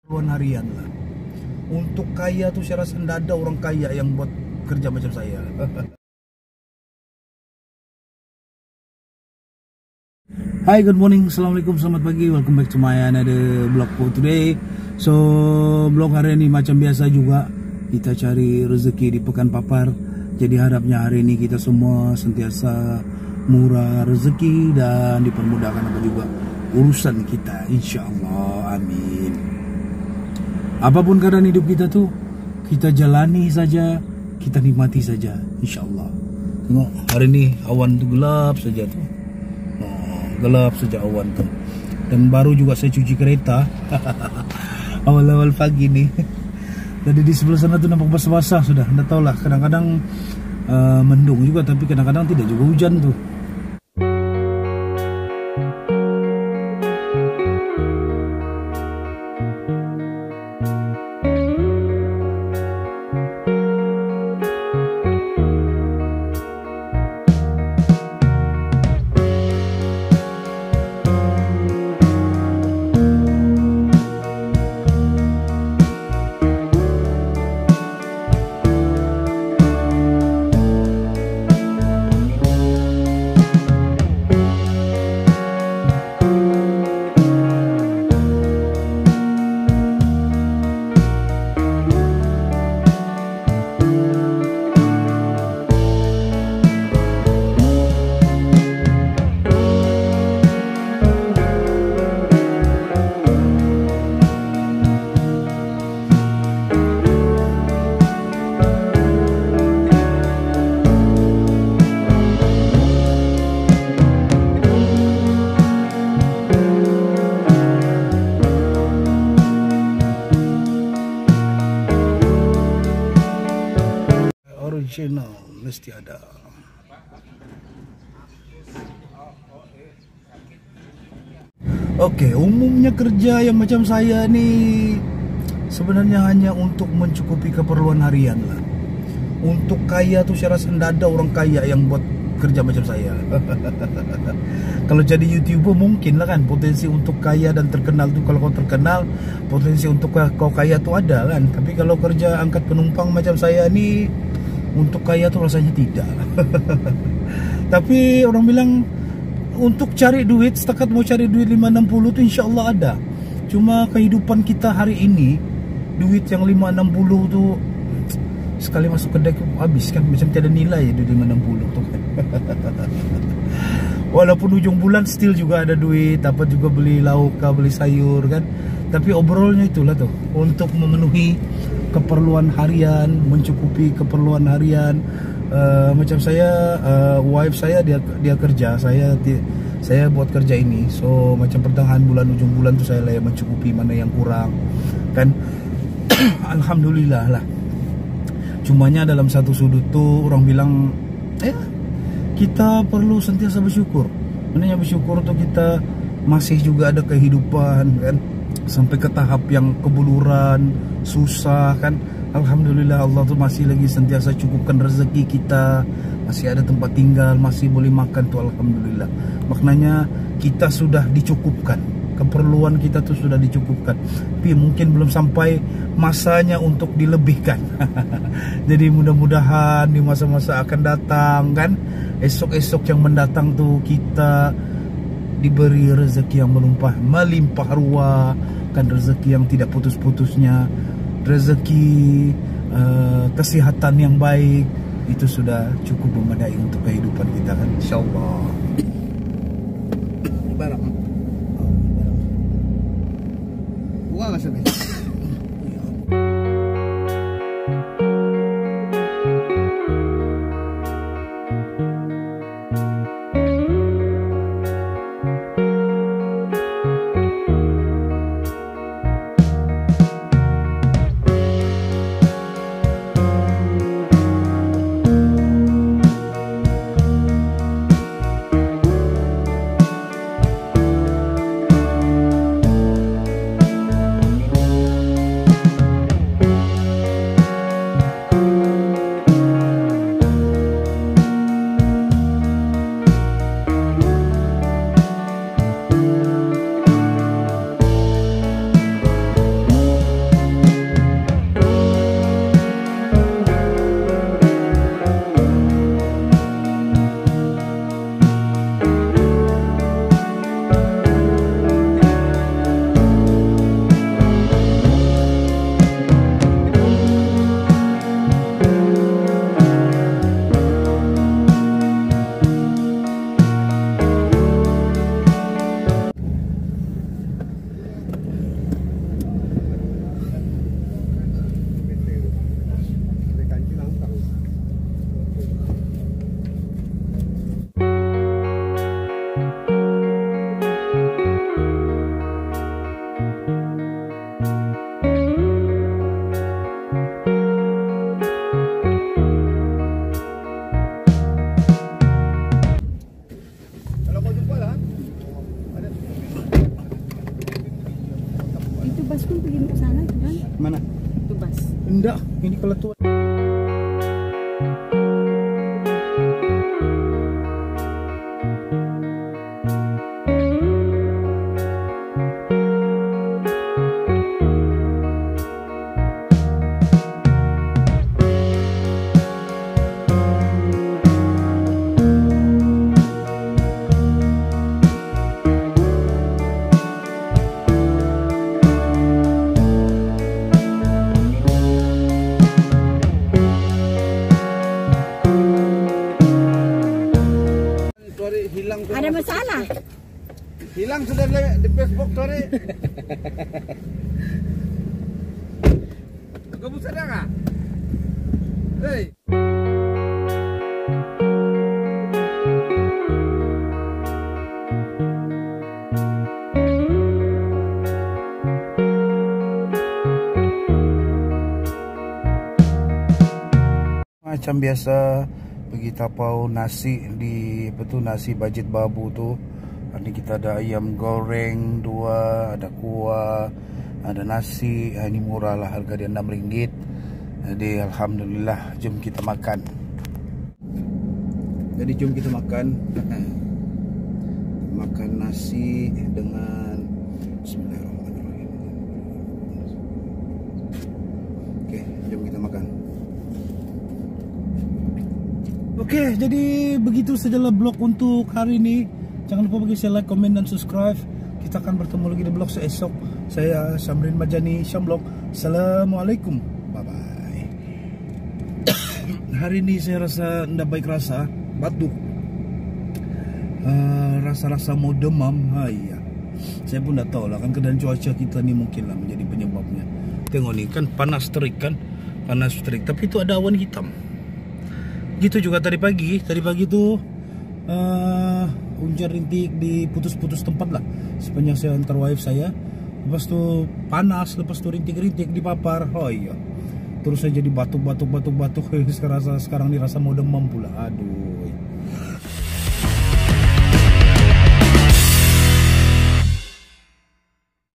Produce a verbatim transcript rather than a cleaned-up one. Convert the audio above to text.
Keperluan harian lah. Untuk kaya tuh saya rasa tidak ada orang kaya yang buat kerja macam saya. Hi, good morning, assalamualaikum, selamat pagi, welcome back to my another vlog for today. So vlog hari ini macam biasa juga, kita cari rezeki di Pekan Papar. Jadi harapnya hari ini kita semua sentiasa murah rezeki dan dipermudahkan apa juga urusan kita, insya Allah, amin. Apapun keadaan hidup kita tuh, kita jalani saja, kita nikmati saja, insya Allah. Tengok hari ini awan tuh gelap saja tuh, oh, gelap saja awan tuh. Dan baru juga saya cuci kereta awal-awal pagi nih. Jadi di sebelah sana tuh nampak basah-basah sudah. Anda tahu lah, kadang-kadang uh, mendung juga, tapi kadang-kadang tidak juga hujan tuh. Original mesti ada. Oke, umumnya kerja yang macam saya nih sebenarnya hanya untuk mencukupi keperluan harian lah. Untuk kaya tuh saya rasa tidak ada orang kaya yang buat kerja macam saya. Kalau jadi YouTuber mungkin lah kan, potensi untuk kaya dan terkenal tuh, kalau kau terkenal potensi untuk kau kaya tuh ada kan. Tapi kalau kerja angkat penumpang macam saya nih, untuk kaya tuh rasanya tidak. Tapi orang bilang untuk cari duit, setakat mau cari duit lima enam puluh tuh insya Allah ada. Cuma kehidupan kita hari ini, duit yang lima enam puluh tuh sekali masuk kedai habis kan, macam tiada nilai ya duit lima enam puluh tuh kan. Walaupun ujung bulan still juga ada duit, dapat juga beli lauk, beli sayur kan. Tapi overallnya itulah tuh, untuk memenuhi keperluan harian, mencukupi keperluan harian. Uh, macam saya, uh, wife saya dia dia kerja, saya saya buat kerja ini. So macam pertengahan bulan, ujung bulan tuh saya lah yang mencukupi mana yang kurang kan. Alhamdulillah lah. Cumanya dalam satu sudut tuh orang bilang, eh kita perlu sentiasa bersyukur. Maknanya bersyukur tuh kita masih juga ada kehidupan kan, sampai ke tahap yang kebuluran, susah kan. Alhamdulillah Allah tuh masih lagi sentiasa cukupkan rezeki kita, masih ada tempat tinggal, masih boleh makan tuh alhamdulillah. Maknanya kita sudah dicukupkan, keperluan kita tuh sudah dicukupkan. Tapi mungkin belum sampai masanya untuk dilebihkan. Jadi mudah-mudahan di masa-masa akan datang kan, esok-esok yang mendatang tuh kita diberi rezeki yang melimpah, melimpah ruah kan, rezeki yang tidak putus-putusnya, rezeki uh, kesehatan yang baik, itu sudah cukup memadai untuk kehidupan kita kan, insyaallah. Barang buah nggak sampai. Mana? Tubas. Enggak, ini keletuan. Hilang Ada masalah? Hilang sudah di Facebook Tori. Kamu sadar nggak? Hei. Macam biasa pergi tapau nasi di betul nasi budget babu tuh. Ini kita ada ayam goreng dua, ada kuah, ada nasi. Ini murah lah, harga dia enam ringgit. Jadi alhamdulillah, jom kita makan. Jadi jom kita makan. Makan nasi dengan bismillahirrahmanirrahim. Oke, jom kita makan. Oke, jadi begitu sajalah vlog untuk hari ini. Jangan lupa bagi share, like, komen, dan subscribe. Kita akan bertemu lagi di vlog seesok. Saya Syamrin Majani, Syamblog. Assalamualaikum. Bye-bye. Hari ini saya rasa tidak baik rasa. Batuk. Rasa-rasa uh, mau demam. Ha, iya. Saya pun tidak tahu lah. Kan keadaan cuaca kita ni mungkin lah menjadi penyebabnya. Tengok ni kan panas terik kan. Panas terik. Tapi itu ada awan hitam. Gitu juga tadi pagi. Tadi pagi tuh uh, hujan rintik di putus-putus tempat lah sepanjang saya antar wife saya. Lepas tu panas, lepas tu rintik-rintik di papar. Oh iya. Terus saya jadi batuk-batuk batuk-batuk. Sekarang sekarang ni rasa mau demam pula. Aduh.